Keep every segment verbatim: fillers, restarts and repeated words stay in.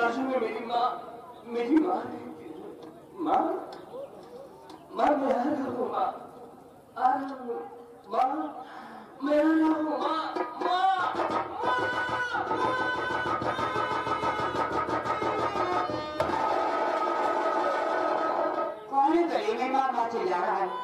बाजू में मेरी माँ मेरी माँ माँ माँ मैं आ रहा हूँ माँ आ रहा हूँ माँ मैं आ रहा हूँ माँ माँ कौन है गली में माँ माँ चिल्ला रहा है?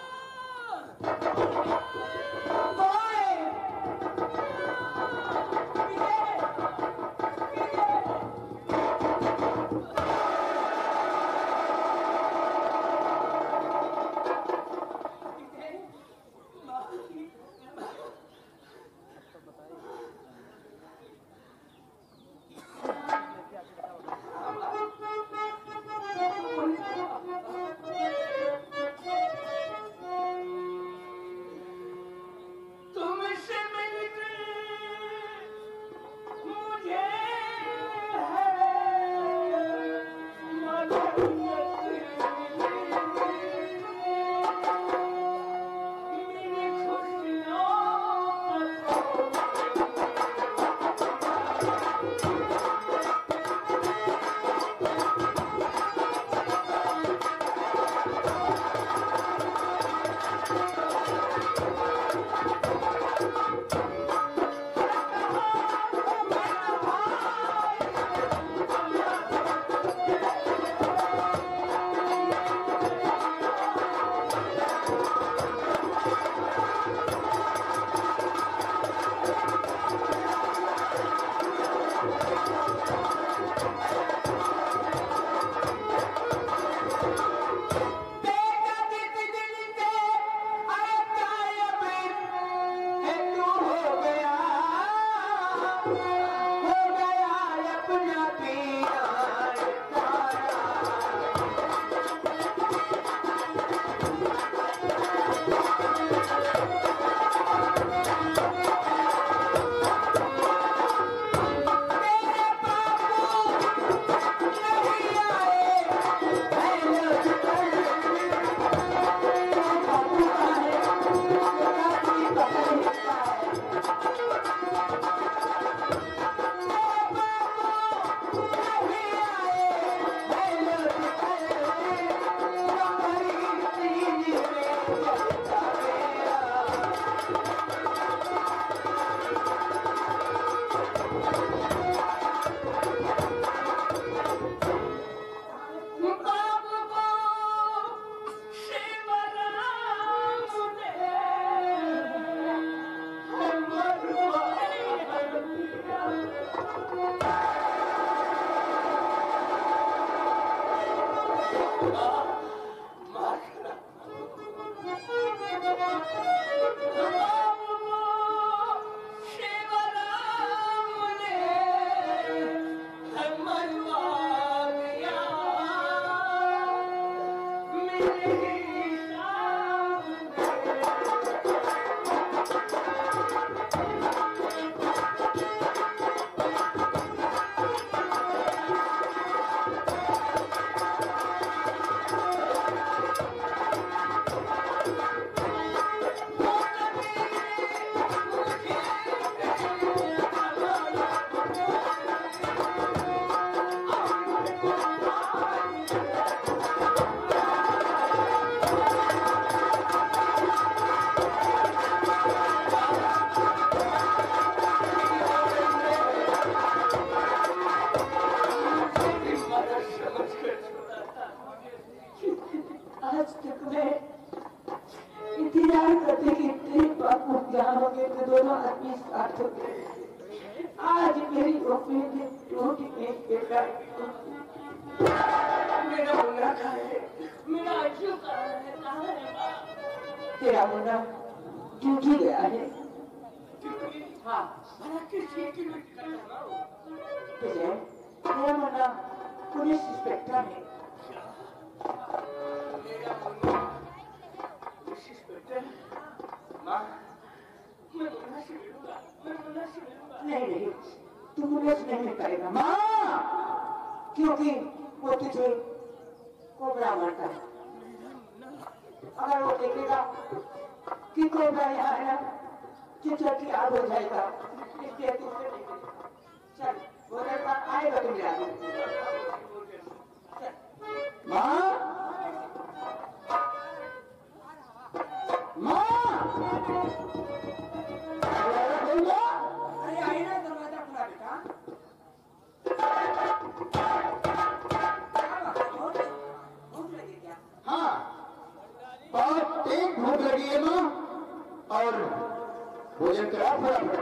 आज मेरी उम्मीद टूट गई बेटा। मेरा मुन्ना कहाँ है? मेरा अज्जू कहाँ है? कहाँ है माँ? तेरा मुन्ना ड्यूटी गया है। हाँ, भला किस चीज़ की ड्यूटी कर रहा हूँ? तेरे तेरा मुन्ना पुलिस इंस्पेक्टर है। मेरा मुन्ना पुलिस इंस्पेक्टर? माँ, मैं मुन्ना से मिलूंगा, मैं मुन्ना से मिलूंगा। नहीं नहीं, तू मुन्ना से नहीं मिल पाएगा माँ, क्योंकि वो तुझे कोबरा मारता है। अगर वो देखेगा कि कोबरा यहाँ है ना, चित्र की आग हो जाएगा, इसलिए तुझसे नहीं। चल। भोजन का आएगा तुम याद माँ माँ अरे आई ना दरवाजा खुला बेटा हाँ बहुत तेज भूख लगी है माँ और भोजन करा फटाफट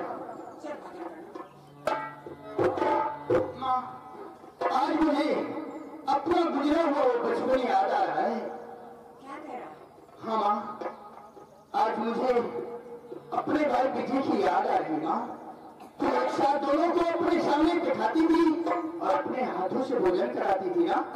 माँ आज मुझे अपना गुजरा हुआ बचपन याद आ रहा है। क्या कह रहा? हाँ माँ आज मुझे अपने भाई विजय की याद आ रही माँ। तो एक साथ दोनों को अपने सामने बिठाती थी और अपने हाथों से भोजन कराती थी ना।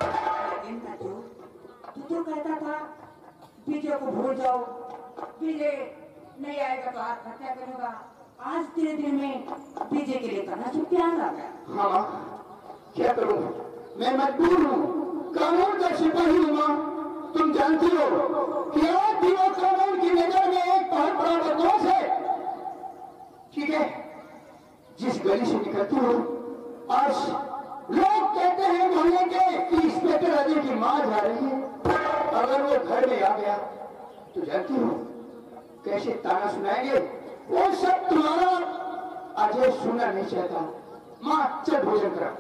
तू तो कहता था विजय को भूल जाओ, विजय नहीं आएगा तो हाथ हत्या करेगा। आज तेरे दिल में विजय के लिए करना चुप क्या आ गया? हाँ माँ क्या करूँ मैं मजबूर हूँ, कानून का सिपाही हूँ माँ। तुम जानती हो कि आज भी वो कानून की नजर में एक बहुत बड़ा बदमाश है। ठीक है जिस गली से निकलती हो आज लोग कहते हैं मोहल्ले के कि इंस्पेक्टर अजय की माँ जा रही है। अगर वो घर में आ गया तो जानती हो कैसे ताना सुनाएंगे। वो सब तुम्हारा अजय सुनना नहीं चाहता। माँ चल भोजन करा।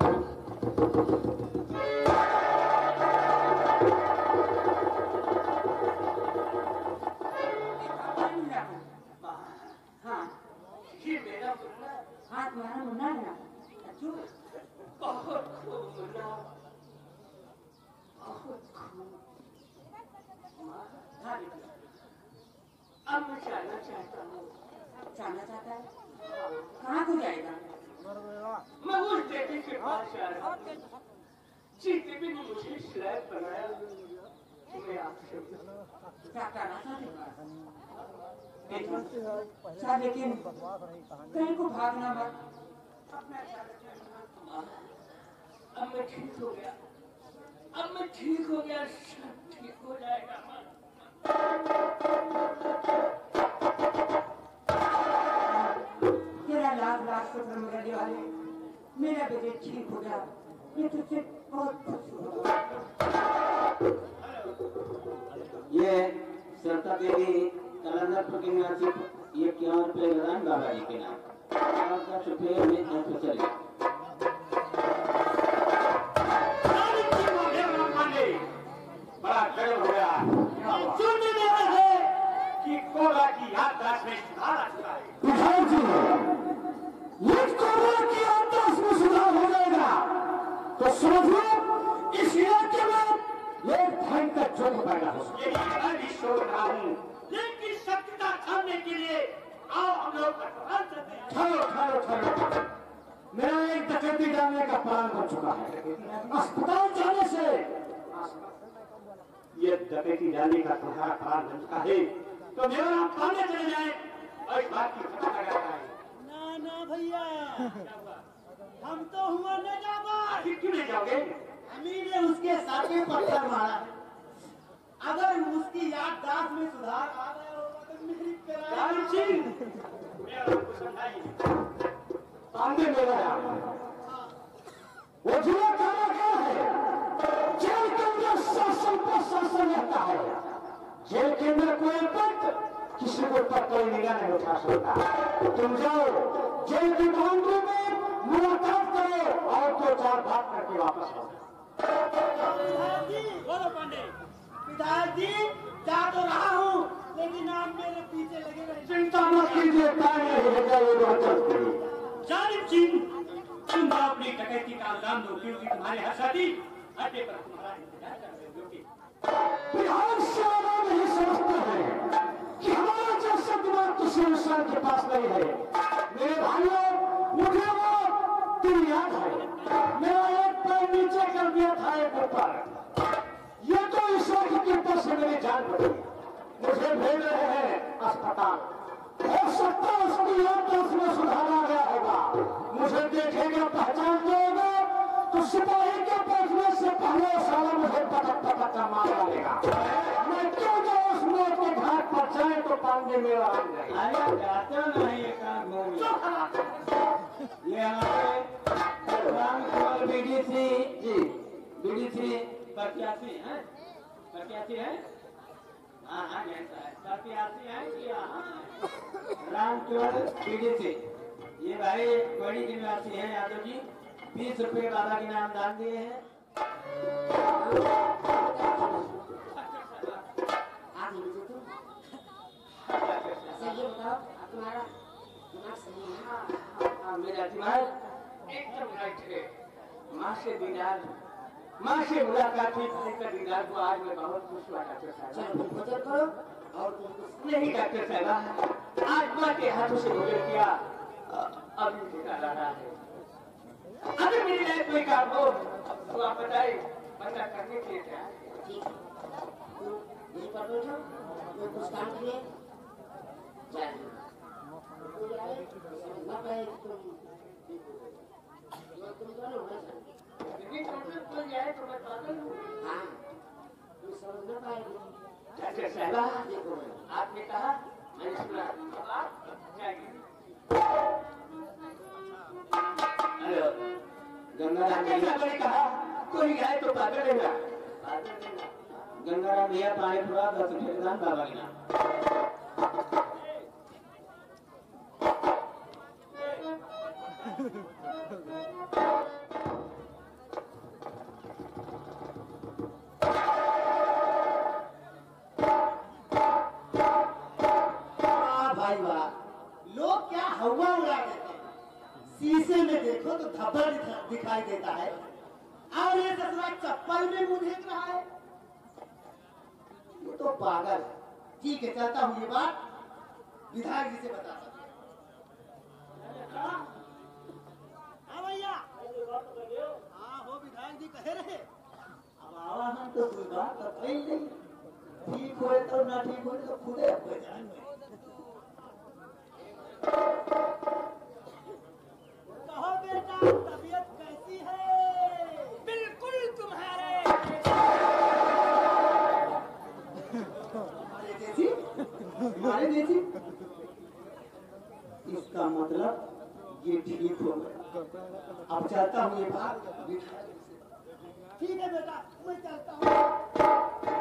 हाँ ये मेरा मुन्ना। हाँ तुम्हारा मुन्ना है ना? बहुत खूब मुन्ना बहुत खूब। हाँ अब मैं जाना चाहता हूँ। जाना चाहता है? कहाँ को जाएगा? मैं उस बेटे के पास जा रहा हूँ जिसने भी मुझे स्लैब बनाया। मैं आपसे क्या करना चाहता लेकिन कहीं को भागना मत। अब मैं ठीक हो गया, अब मैं ठीक हो गया, सब ठीक हो जाएगा। तेरा लाख लाख शुक्र मेरे वाले, मेरा बेटे ठीक हो गया। मैं तुझसे बहुत खुश हूँ। ये सरता देवी कलंदर की निवासी ये क्यों रुपये लगान बाबा जी के नाम आपका रुपये में ऐसे चले बड़ा गर्व हो गया सुनने में आया है कि कोबरा की याददाश्त में सुधार आ चुका है। ये कोबरा की याददाश्त में सुधार हो जाएगा तो समझ लो इस इलाके में एक भयंकर जुर्म पैदा हो सकता है। मैं भी सोच रहा हूँ लेकिन सत्यता छानने के लिए आओ हम लोग ठहरो ठहरो ठहरो। मेरा एक डकैती डालने का प्लान हो चुका है। अस्पताल जाने से ये डकैती डालने का तुम्हारा प्लान बन चुका है तो मेरा नाम थाने चले जाए और इस बात की पता लगा है। ना ना भैया हम तो हुआ न जावा। आखिर क्यों नहीं जाओगे? अमीर ने उसके साथी पत्थर मारा। अगर उसकी याददाश्त में सुधार आ गया होगा तो मेरी लाल सिंह मेरा आपको समझाइए आंदे मेरा वो जुआ खाना क्या है? जेल के अंदर शासन पर शासन रहता है। जेल के अंदर कोई पद किसी को पर कोई निगाह नहीं उठा सकता। तुम जाओ जेल की बाउंड्री में मुलाकात करो और दो चार बात करके वापस आओ। बोलो पांडे विधायक जी जा तो रहा हूँ लेकिन आप मेरे पीछे लगे रहे। चिंता मत कीजिए टाइम रहेगा ये रोहतक की। जालिम सिंह तुम तो अपनी डकैती का अंजाम दो क्योंकि तुम्हारे हर साथी अड्डे पर तुम्हारा इंतजार कर रहे हो। बिहार से आना नहीं समझते हैं कि हमारा जैसा दिमाग किसी इंसान के पास नहीं है। मेरे भाइयों मुझे वो दिन याद है मेरा एक पैर नीचे कर दिया था एक ऊपर। ये तो ईश्वर की कृपा से मेरी जान बची। मुझे भेज रहे हैं अस्पताल। हो सकता है उसकी याददाश्त में सुधार आ गया होगा। मुझे देखेगा पहचान देगा तो सिपाही के पहुंचने से पहले साला मुझे पटक पटक का मार डालेगा। मैं क्यों जो उस मौत के घाट पर जाए तो पांडे मेरा आ जाए। अरे जाते नहीं ये काम ये हमारे रामकुमार बीडीसी जी, बीडीसी प्रत्याशी हैं, प्रत्याशी हैं, हाँ हाँ जैसा है, प्रत्याशी हैं कि हाँ रामकुमार बीडीसी, ये भाई बड़ी के निवासी हैं यादव जी, बीस रुपए बाबा के नाम दान दिए हैं। ये बताओ तुम्हारा दिमाग सही है? हाँ, हाँ, मेरा दिमाग एकदम राइट है। माँ से दीदार, माँ से मुलाकात हुई, भाई का दीदार हुआ, आज मैं बहुत खुश हुआ डॉक्टर साहब। चलो फिर भोजन करो और तुमको नहीं डॉक्टर साहब, आज माँ के हाथों से भोजन किया, अ- अब इंतजार आ रहा है। अगर मेरी लाइफ कोई काम हो तो आप बताइए, बता करने के लिए क्या है? ठीक है तुम यहीं पर बैठो, मैं कुछ काम के लिए जा रही हूँ। तुम जाए, ना पाए तुम तुम दोनों हो जाए। लेकिन तुमसे कोई जाए तो मैं पागल हूँ। हाँ तुम समझ ना पाएगी। डॉक्टर साहब, देखो आपने कहा, मैंने सुना, अब आप जाइए। हेलो गंगाराम डॉक्टर भैया, साहब ने कहा, कोई जाए तो पागल रहेगा। पागल रहेगा। गंगाराम भैया पानी पूरा दस रुपए दान बाबा के नाम। भाई वाह, लोग क्या हवा उड़ा देते हैं। शीशे में देखो तो धब्बा दिखा- दिखाई देता है और ये ससुरा चप्पल में मुंह देख रहा है। ये तो पागल है। ठीक है, चलता हूँ, ये बात विधायक जी से बता सकते। हाँ भैया, हाँ हो विधायक जी कहे रहे। अब आवा हम तो कोई बात तो कही नहीं, ठीक हो तो ना ठीक हो तो खुदे हो जाए। कहो बेटा, तबीयत कैसी है? बिल्कुल तुम्हारे हमारे जैसी, हमारे जैसी। इसका मतलब ये ठीक हो गया। अब चलता हूँ, ये बात ठीक है बेटा, मैं चलता हूँ।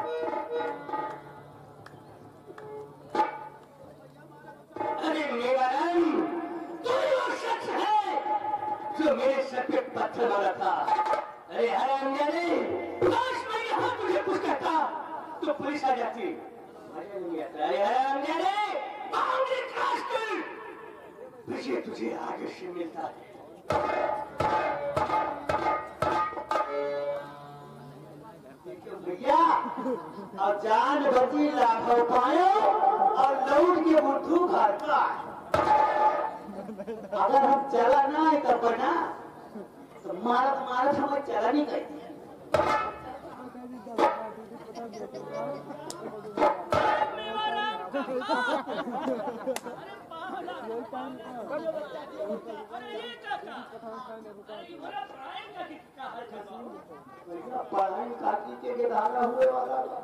अरे मेरा रंग, तू ही वो शख्स है जो मेरे सर पे पत्थर मारा था। अरे हरामजादे, काश मैं यहाँ तुझे कुछ कहता तो पुलिस आ जाती। मजा नहीं आता। अरे हरामजादे, बाउंड्री क्रॉस कर, विजय तुझे आगे से मिलता है। भैया, और जान बची लाखों पायो और लौट के बुद्धू घर का। अगर हम चला ना है तब बना तो मारत मारत हमें चला नहीं कहती है। पढ़ाई काकी के गिधारा हुए वाला था।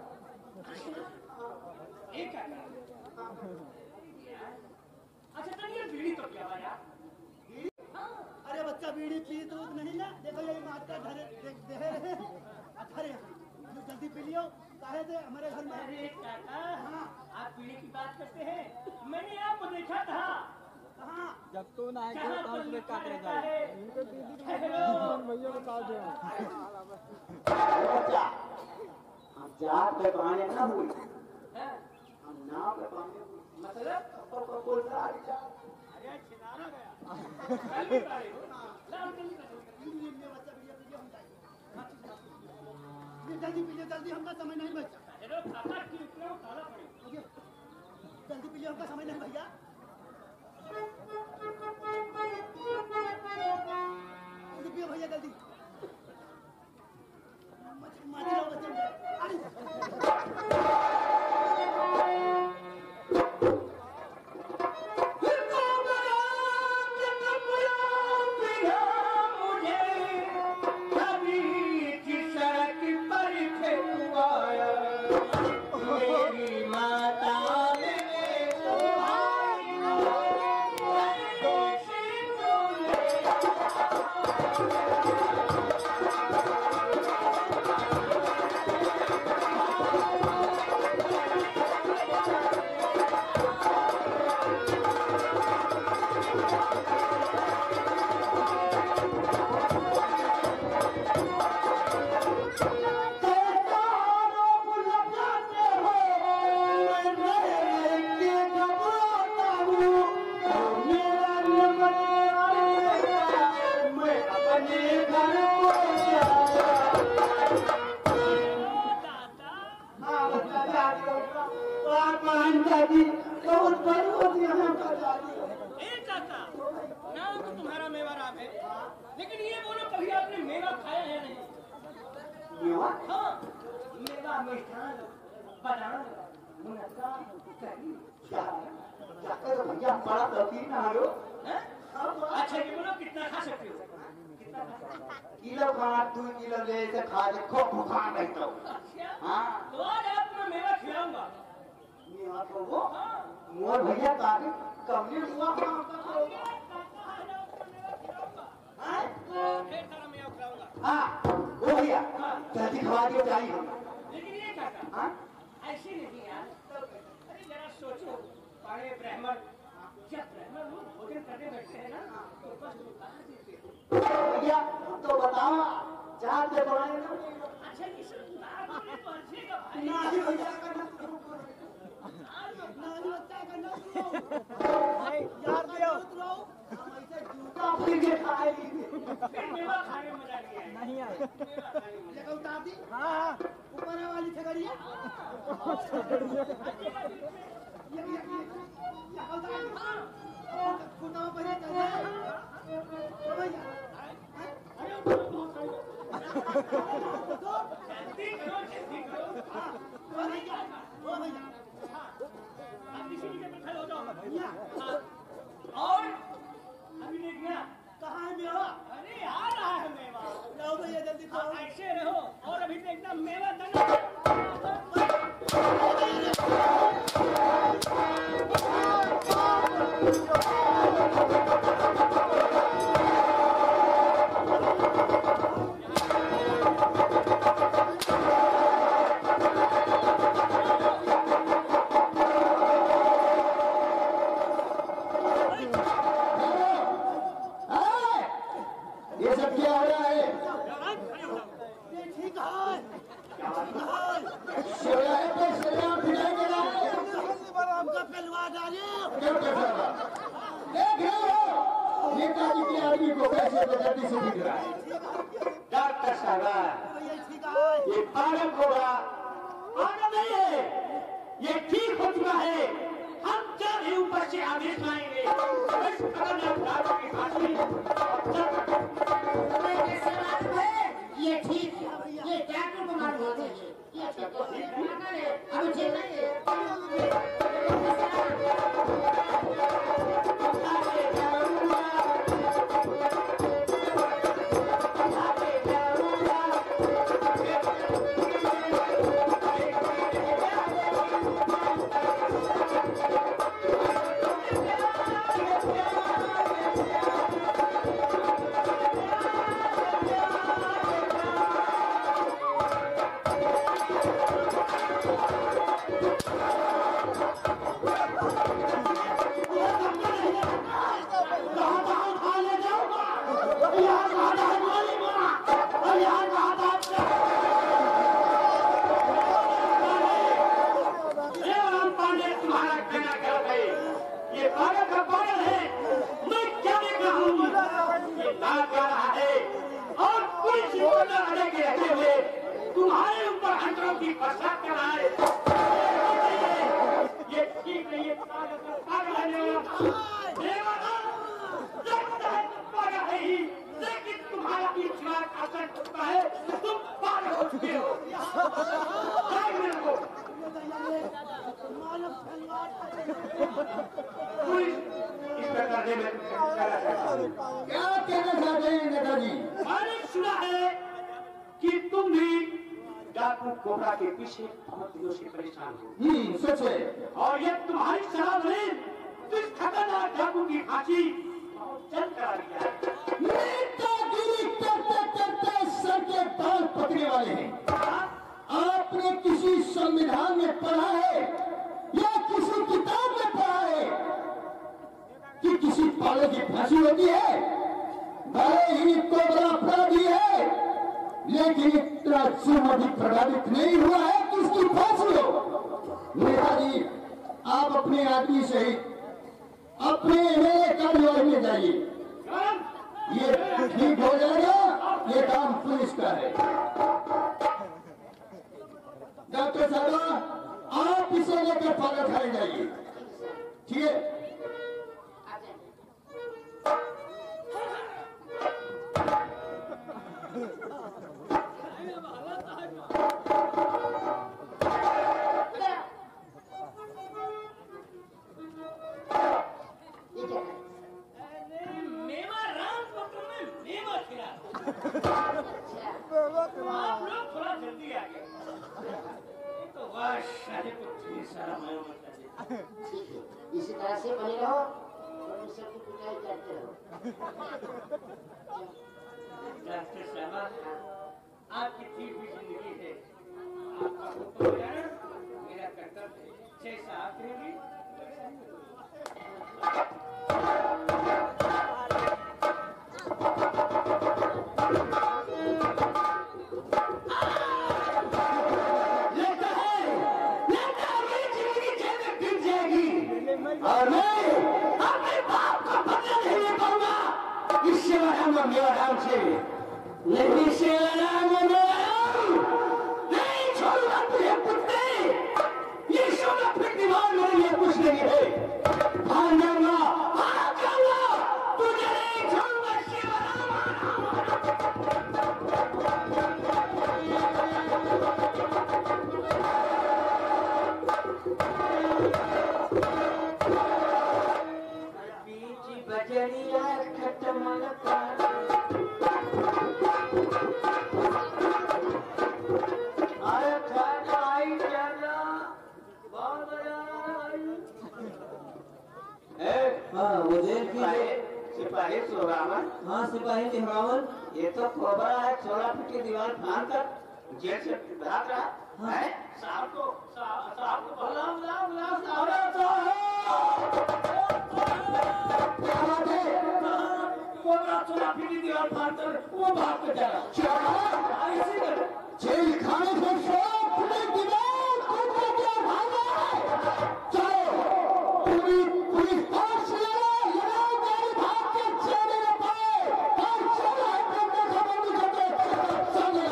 अच्छा चलिए बीड़ी तो क्या यार। अरे बच्चा बीड़ी पी दूध नहीं ना, देखो यही माता धरे देख दे रहे अरे जल्दी पी लियो, काहे दे हमारे घर में। अरे काका, हाँ आप बीड़ी की बात करते हैं, मैंने आपको देखा था। कहाँ? जब तो ना आएगा जहाँ तो पर उसमें लिखा काटे रहता जाए है, इनको दीदी ठहरो। भैया बता दो बच्चा, हम जात पे बहाने ना हुई, हम नाव पे बहाने हुई। मतलब कपड़ को बोल रहा है। अरे छिनारा गया। कल भी पाए हो। लाओ जल्दी करो। ये बच्चा भैया पीजिए, हम जाएंगे। ये जल्दी पीजिए, जल्दी, हमका समय नहीं बचा। ठहरो काका, की उतरे उतारा पड़े। जल्दी पीजिए, हमका समय नहीं भैया। जल्दी पियो भैया, जल्दी। मत- मत जाओ, बच्चे। अरे मेरी माता मेरे दादी बहुत बड़ी होती है हमका दादी। ए काका, नाम तो तुम्हारा मेवा राम है, लेकिन ये बोलो कभी आपने मेवा खाया है नहीं? मेवा? हाँ, मेवा मिष्ठान, बादाम, मुनक्का, करी, जाकर भैया बड़ा शौकीन है लोग। अच्छा ये बोलो कितना खा सकते हो? कितना खा सकते हो? किलो खाना दो किलो ले से खा ले खूब भूखा रहता हूँ। अच्छा, हाँ तो आज आपको मेवा खिलाऊंगा। मेवा तो वो हाँ, मोर भैया काफी कमली हुआ हाँ ढेर सारा मेवा खिलाऊंगा। हाँ वो भैया जल्दी खवा दियो चाहिए हम। लेकिन ये काका, हाँ ऐसे नहीं यार, अरे जरा सोचो, बड़े ब्राह्मण, जब ब्राह्मण लोग भोजन करने बैठते हैं ना, तो बस वो कहाँ देते हैं? भैया हम तो बताओ जहाँ से बनाए ना। अच्छा ये सब बात में पहुंचे का भाई। नहीं भैया करना यार दियो जूता फिर के खाए फिर मेवा खाने में मजा नहीं आएगा। नहीं आए। मेवा खाने में मजा जगह उतार दी। हाँ हाँ ऊपर वाली छगड़िया। ये ये ये उतार दी। हाँ खुदा पहले चल जाए। ओ भैया। जल्दी करो, जल्दी करो। हाँ, ओ भैया ओ भैया। आप इसी के बैठे हो जाओ भैया। हाँ, और अभी देखना कहाँ है मेवा? अरे आ रहा है मेवा। लाओ भैया जल्दी हाँ, खाओ। ऐसे रहो और अभी देखना मेवा देना। ये सब क्या हो रहा है? ये ठीक है। शेरा है तो शेरा फिराई के रहा है। हमका पहलवा डालियो। क्यों कैसा रहा? देख रहे हो नेताजी के आदमी को कैसे बेदर्दी से दिख रहा है। डॉक्टर साहब ये ठीक है। ये पागल होगा पागल नहीं है, ये ठीक हो चुका है। हम जब ही ऊपर से आदेश लाएंगे इस खतरनाक दारू की फांसी ये ठीक है, ये डॉक्टर को मालूम होना चाहिए। ये ठीक है, अब जेल नहीं है। तुम्हारे ऊपर हंटरों की बरसात कर रहा है। ये ठीक नहीं है, पागल का पागल है। देवाना लगता है तुम पागल है ही, लेकिन तुम्हारा इतना असर होता है तुम पागल हो चुके हो। जाओ मेरे को पुलिस इसका करने में क्या कहना चाहते हैं नेताजी? मैंने सुना है कि तुम भी डाकू कोबरा के पीछे बहुत दिनों से परेशान हो। हम्म, सच है। और ये तुम्हारी सलाह ने इस खतरनाक डाकू की फांसी बहुत जल्द करा दिया है। नेतागिरी करते करते सर के बाल पकड़ने वाले हैं। आपने किसी संविधान में पढ़ा है या किसी किताब में पढ़ा है कि किसी पागल की फांसी होती है? भले ही कोबरा अपराधी है, लेकिन इतना जुर्म अभी प्रभावित नहीं हुआ है कि इसकी फांसी हो। नेताजी, आप अपने आदमी सहित अपने एमएलए कार्यालय में जाइए, ये ठीक हो जाएगा। ये काम पुलिस का है। डॉक्टर साहब, आप इसे लेकर पागल खाने जाइए। बताइए। ठीक है मेवा राम पत्र में मेवा खिला। आप लोग थोड़ा जल्दी आ गए। तो वाह शादी को ढेर सारा मालूम होता है। ठीक है, इसी तरह से बने रहो और सबकी पिटाई करते रहो। डॉक्टर साहब, आपकी ठीक भी जिंदगी है। आपका हुक्म हो जाना मेरा कर्तव्य है। जैसा आप करेंगे और मैं अपने बाप का बदला नहीं ले पाऊंगा। इससे बड़ा मैं मेरा राम से लेकिन से राम नहीं छोड़ूंगा तुझे कुत्ते। ये सोना फिर दीवार मेरे लिए कुछ नहीं है। भाग जाऊंगा भाग जाऊंगा तुझे नहीं छोड़ूंगा शिवराम। बजरिया खटमल का अरे खाना आई जाना बहुत बड़ा ए हाँ मुझे सिपाही सिपाही सोरावन। हाँ सिपाही सिहरावन। ये तो कोबरा है। सोलह फीट की दीवार फाड़ कर जेल से भाग रहा है। साहब को साहब को बुलाओ बुलाओ बुलाओ कोबरा सोलह फीट की दीवार फाड़ कर वो भाग कर जा रहा। जेल खाने से सब पूरी दीवार कूद के क्या भागा है। चलो पूरी पूरी फोर्स लगाओ लगाओ गाड़ी भाग के चले न पाए और चलो अपने खबर नहीं करते चले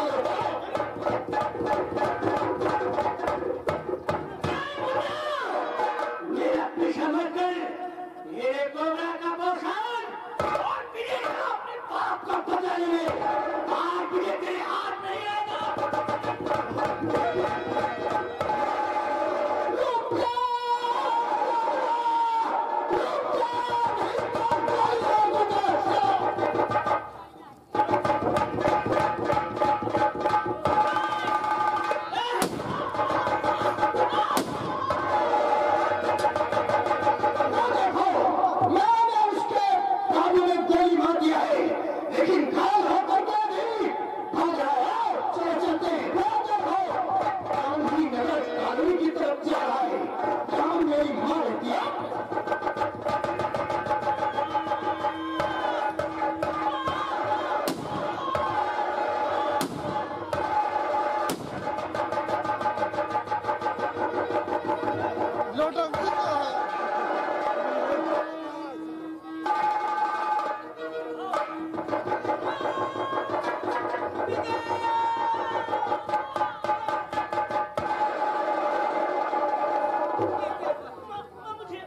मेरा पीछा मत कर। मेरे कोबरा का बौछार और पीछे अपने बाप का बदला ले। आज मुझे तेरे हाथ नहीं आएगा। मैंने उसके काबू में गोली मार दिया है लेकिन घायल होकर तो नहीं भाग रहा है। चले चलते हैं कानूनी नजर कानूनी की तरफ जा रहा है। काम मेरी माँ रहती है। मुझे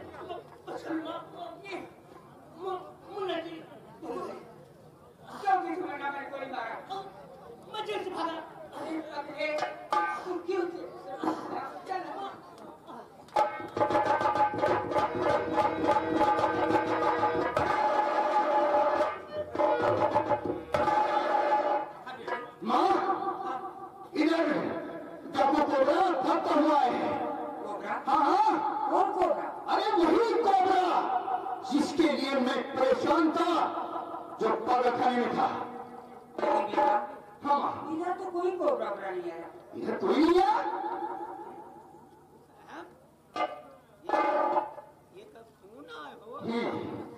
मुन्ना जी क्यों किसी मैंने मैंने गोली मारा? मैं जेल से भागा। क्यों चल माँ इधर देखो कोबरा फटता हुआ है। हाँ हाँ कौन कोबरा? अरे वही कोबरा जिसके लिए मैं परेशान था जो पागलखाने में था। हाँ माँ इधर तो कोई कोबरा वोबरा नहीं आया। इधर कोई नहीं आया। ये तो सुना है हो। हम्म,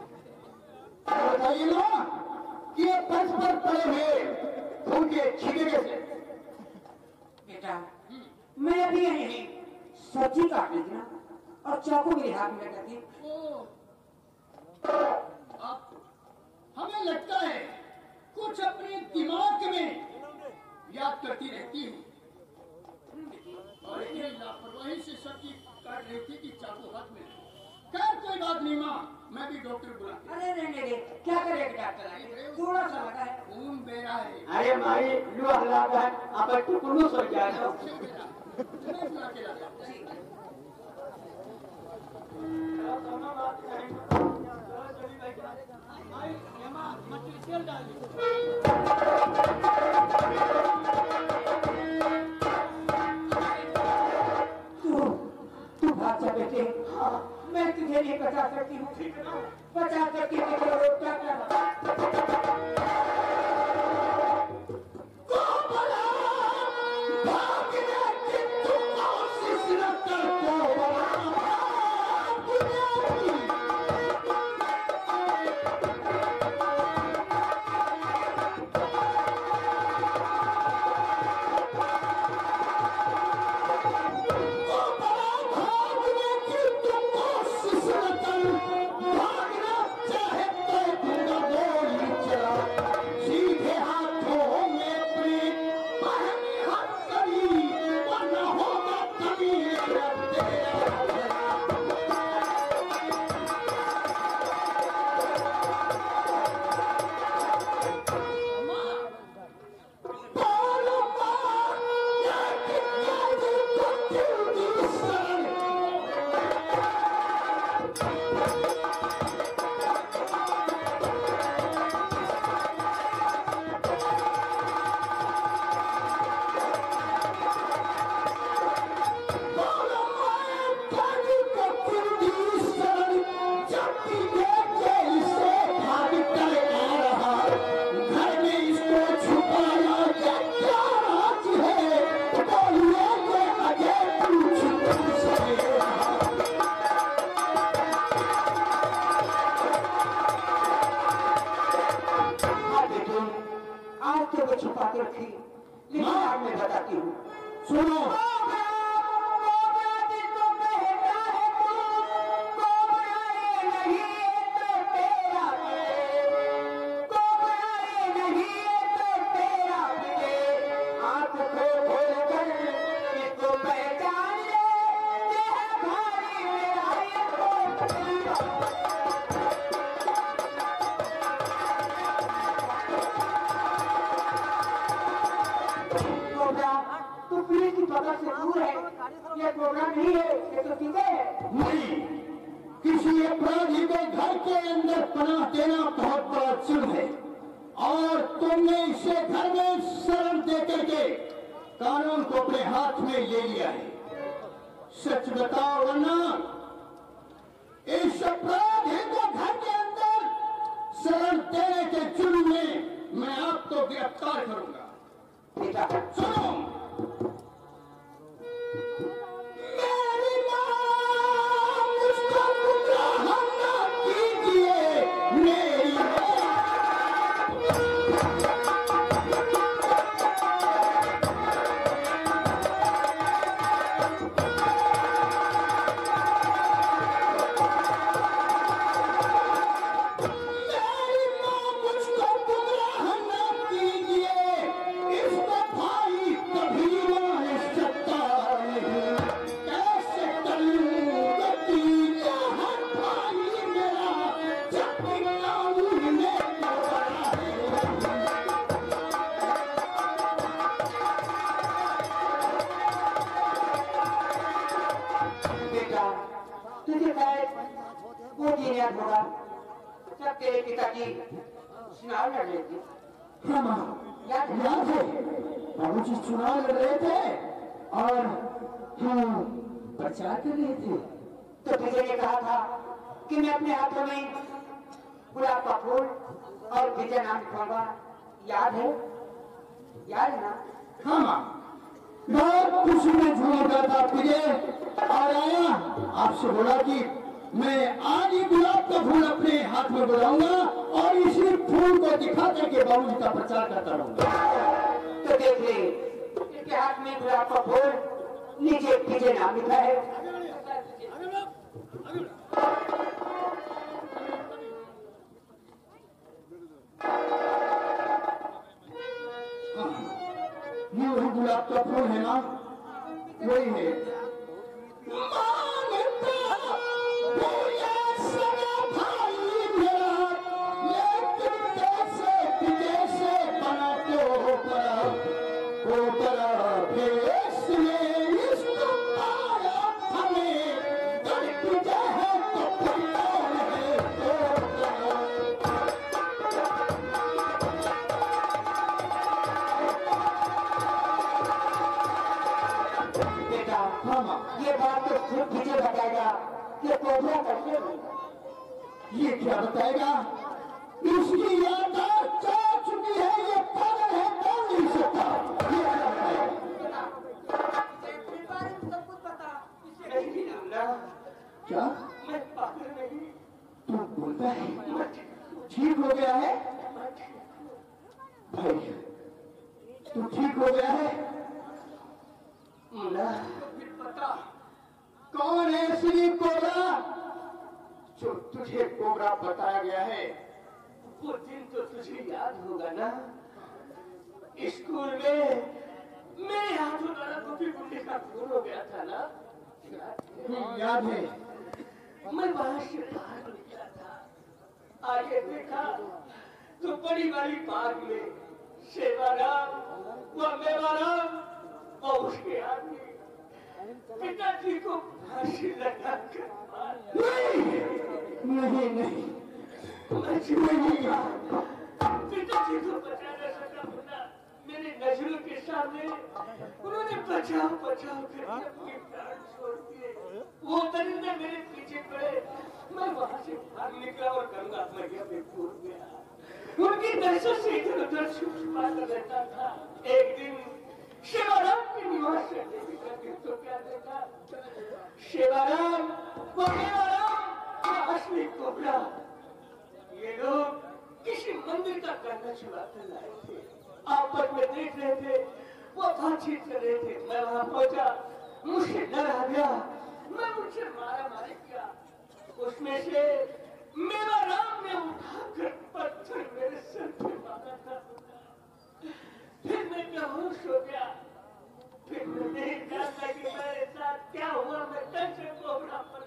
बताइए ना कि ये बस पर पड़े हुए खून के छींटे कैसे। बेटा मैं अभी यही सब्जी काट ली थी ना और चाकू मेरे हाथ में लगा दी। हमें लगता है कुछ अपने दिमाग में याद करती रहती है और ये लापरवाही से सब्जी काट रही थी कि चाकू हाथ नहीं माँ, मैं भी डॉक्टर बुला। अरे नहीं नहीं नहीं, क्या करेगा डॉक्टर आए? थोड़ा सा लगा है। खून बेरा है। अरे मारी लू हल्ला का अब तू कुल्लू सो गया है। मैं बुला के लाता हूँ। तू तू भाग जा बेटे। हाँ, मैं तुझे नहीं बचा सकती हूँ। बचा सकती हूँ तो क्या क्या छुपा के रखी, लेकिन आज मैं बताती हूँ। सुनो नहीं है, ये तो सीधे है। नहीं, किसी अपराधी को घर के अंदर पनाह देना बहुत बड़ा जुर्म है और तुमने इसे घर में शरण दे करके कानून को अपने हाथ में ले लिया है। सच बताओ वरना इस अपराधी को घर के अंदर शरण देने के जुर्म में मैं आपको गिरफ्तार करूंगा। बेटा सुनो, होगा जब तेरे पिताजी चुनाव लड़ रहे थे। हाँ माँ, याद है बाबूजी चुनाव लड़ रहे थे और हम प्रचार कर रहे थे। तो तुझे ने कहा था कि मैं अपने हाथों में गुलाब का फूल और विजय नाम लिखवाऊंगा, याद है? याद है ना? हाँ माँ, बहुत खुशी में झूम रहा था विजय और आया आपसे बोला कि मैं आज ही गुलाब का फूल अपने हाथ में बुलाऊंगा और इसी फूल को दिखा करके बाबूजी का प्रचार करता रहूंगा। तो देख ले, इसके हाथ में गुलाब का फूल, नीचे विजय नाम लिखा है। ये वही गुलाब का फूल है ना? वही है। बताएगा कि कोबरा कैसे बना। ये क्या बताएगा? इसकी याददाश्त जा चुकी है, ये पागल है, बोल नहीं सकता। ये क्या बताएगा? इसके बारे में सब कुछ बता। इसे नहीं जानना। क्या मैं पागल नहीं। तू बोलता है ठीक हो गया है? भाई तू ठीक हो गया है? मुन्ना फिर बता कौन है श्री कोबरा जो तुझे कोबरा बताया गया है? वो दिन तो तुझे याद होगा ना, स्कूल में मेरे हाथों द्वारा गोपी गुंडे का खून हो गया था ना। हम्म, याद है। मैं वहां से बाहर निकला था, आगे देखा तो बड़ी वाली बाग में सेवाराम व मेवाराम और उसके आदमी पिताजी को फांसी लगाकर मार नहीं नहीं नहीं मैं जीवूंगा। पिताजी को बचा न सका मुन्ना, मेरी नजरों के सामने उन्होंने बचाओ बचाओ करके अपने प्राण छोड़ दिए। वो दरिंदे मेरे पीछे पड़े, मैं वहां से भाग निकला और गंगा मैया में कूद गया। उनकी दहशत से इधर उधर छुप छुपा कर रहता था। एक दिन शिवाराम के निवास से देखा तो क्या देखा, शिवाराम वो मेवाराम असली कोबरा। ये लोग किसी मंदिर का करना चुरा कर लाए थे, आपस में देख रहे थे, वो बातचीत कर रहे थे। मैं वहां पहुंचा, मुझसे डर आ गया, मैं मुझसे मारा मारी किया। उसमें से मेवाराम ने उठाकर पत्थर मेरे सर पे मारा था। फिर मैं बेहोश हो गया। फिर मैं नहीं जानता कि मेरे साथ क्या हुआ। मैं कैसे कोबरा पर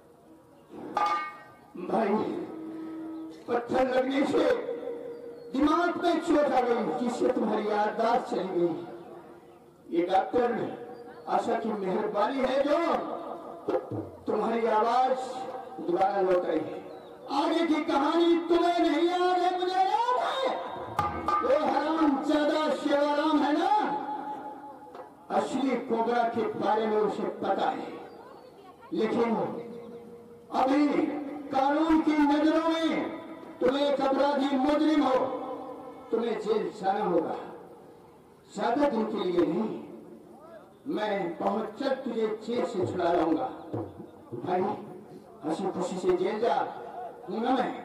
भाई पत्थर लगने से दिमाग में चोट आ गई, जिससे तुम्हारी याददाश्त चली गई। ये डॉक्टर आशा की मेहरबानी है जो तुम्हारी आवाज दोबारा लौट आई है। आगे की कहानी तुम्हें नहीं याद है, मुझे याद है। वो हराम ज्यादा शिवाराम है ना, असली कोबरा के बारे में उसे पता है, लेकिन अभी कानून की नजरों में तुम एक अपराधी मुजरिम हो, तुम्हें जेल जाना होगा। ज्यादा दिन के लिए नहीं, मैं बहुत जल्द तुझे जेल से छुड़ा लाऊंगा। भाई हंसी खुशी से जेल जा, हूं ना मैं।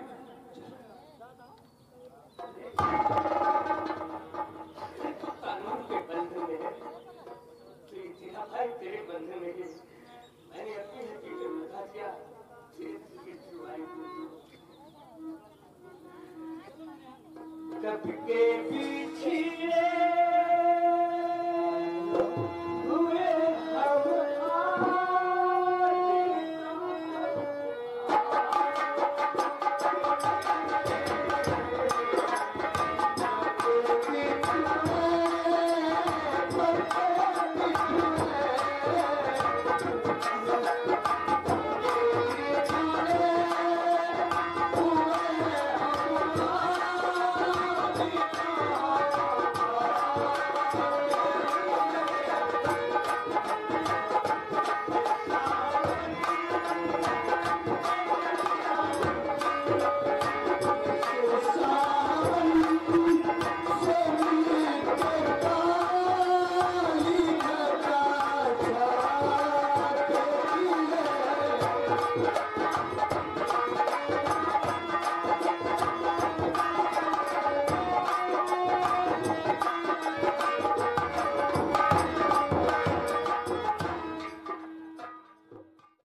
कानून के बंधन में है, तेरा भाई तेरे बंधन में है। मैंने अपनी हकीकत बता दिया, तेरे की जुबाई कब के पीछे हुए हम Yeah.